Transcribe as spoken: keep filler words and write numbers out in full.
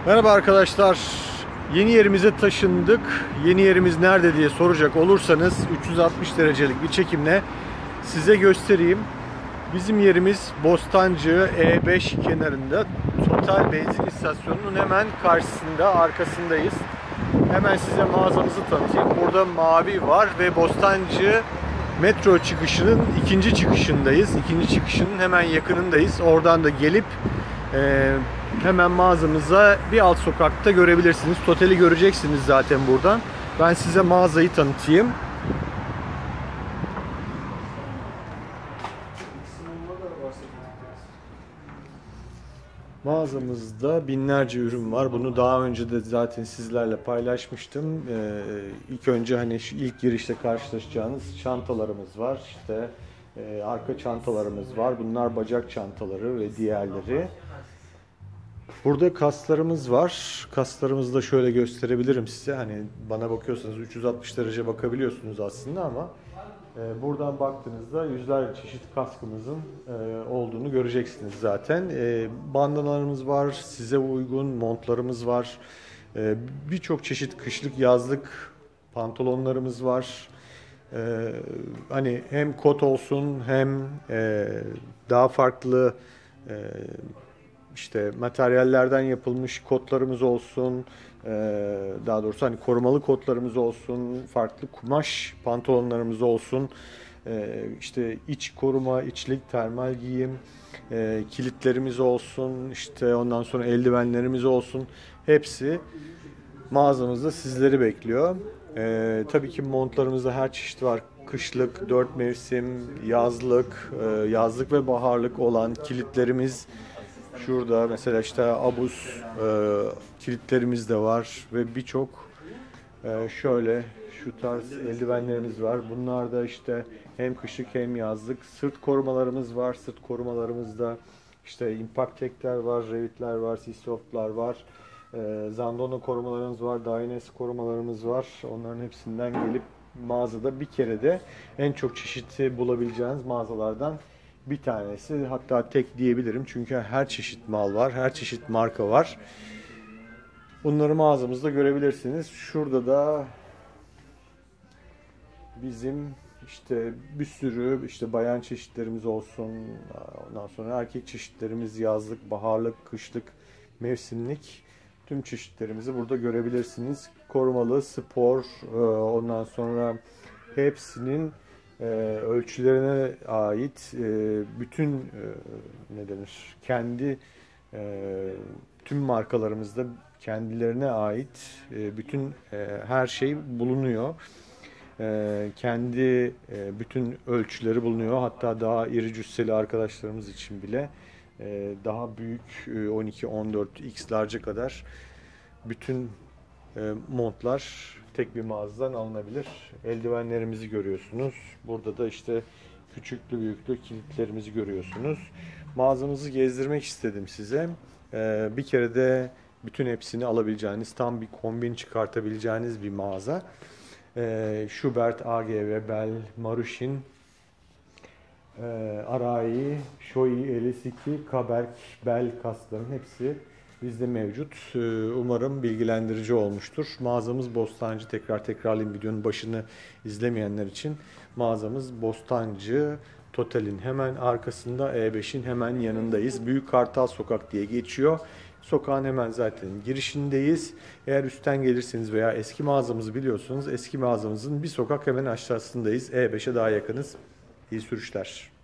Merhaba arkadaşlar. Yeni yerimize taşındık. Yeni yerimiz nerede diye soracak olursanız üç yüz altmış derecelik bir çekimle size göstereyim. Bizim yerimiz Bostancı E beş kenarında, Total benzin istasyonunun hemen karşısında, arkasındayız. Hemen size mağazamızı tanıtayım. Burada mavi var ve Bostancı metro çıkışının ikinci çıkışındayız. İkinci çıkışının hemen yakınındayız. Oradan da gelip e, hemen mağazamıza bir alt sokakta görebilirsiniz. Total'i göreceksiniz zaten buradan. Ben size mağazayı tanıtayım. Mağazamızda binlerce ürün var. Bunu daha önce de zaten sizlerle paylaşmıştım. Ee, ilk önce hani şu ilk girişte karşılaşacağınız çantalarımız var. İşte e, arka çantalarımız var. Bunlar bacak çantaları ve diğerleri. Burada kaslarımız var. Kaslarımızı da şöyle gösterebilirim size. Hani bana bakıyorsanız üç yüz altmış derece bakabiliyorsunuz aslında ama e, buradan baktığınızda yüzlerce çeşit kaskımızın e, olduğunu göreceksiniz zaten. E, bandanalarımız var, size uygun montlarımız var. E, Birçok çeşit kışlık, yazlık pantolonlarımız var. E, hani hem kot olsun hem e, daha farklı e, İşte materyallerden yapılmış kotlarımız olsun, daha doğrusu hani korumalı kotlarımız olsun, farklı kumaş pantolonlarımız olsun, işte iç koruma, içlik, termal giyim, kilitlerimiz olsun, işte ondan sonra eldivenlerimiz olsun, hepsi mağazamızda sizleri bekliyor. Tabii ki montlarımızda her çeşit var. Kışlık, dört mevsim, yazlık, yazlık ve baharlık olan kilitlerimiz. Şurada mesela işte abuz e, kilitlerimiz de var ve birçok e, şöyle şu tarz eldivenlerimiz var. Bunlar da işte hem kışlık hem yazlık. Sırt korumalarımız var. Sırt korumalarımızda işte impact tekler var, revitler var, Seasoft'lar var. E, Zandona korumalarımız var, Dynes korumalarımız var. Onların hepsinden gelip mağazada bir kere de en çok çeşitli bulabileceğiniz mağazalardan bir tanesi, hatta tek diyebilirim çünkü her çeşit mal var, her çeşit marka var. Bunları mağazamızda görebilirsiniz. Şurada da bizim işte bir sürü işte bayan çeşitlerimiz olsun, ondan sonra erkek çeşitlerimiz, yazlık, baharlık, kışlık, mevsimlik tüm çeşitlerimizi burada görebilirsiniz. Korumalı, spor, ondan sonra hepsinin Ee, ölçülerine ait e, bütün e, ne denir kendi e, tüm markalarımızda kendilerine ait e, bütün e, her şey bulunuyor. E, kendi e, bütün ölçüleri bulunuyor. Hatta daha iri cüsseli arkadaşlarımız için bile e, daha büyük e, on iki on dört x'larca kadar bütün e, montlar tek bir mağazadan alınabilir. Eldivenlerimizi görüyorsunuz. Burada da işte küçüklü büyüklü kilitlerimizi görüyorsunuz. Mağazamızı gezdirmek istedim size. E, bir kere de bütün hepsini alabileceğiniz, tam bir kombin çıkartabileceğiniz bir mağaza. E, Schubert, A G V, Bell, Marushin, e, Arai, Shoei, L S iki, Kaberk, Bell kasların hepsi bizde mevcut. Umarım bilgilendirici olmuştur. Mağazamız Bostancı. Tekrar tekrarlayayım videonun başını izlemeyenler için. Mağazamız Bostancı. Total'in hemen arkasında, E beşin hemen yanındayız. Büyük Kartal Sokak diye geçiyor. Sokağın hemen zaten girişindeyiz. Eğer üstten gelirseniz veya eski mağazamızı biliyorsanız eski mağazamızın bir sokak hemen aşağısındayız. E beşe daha yakınız. İyi sürüşler.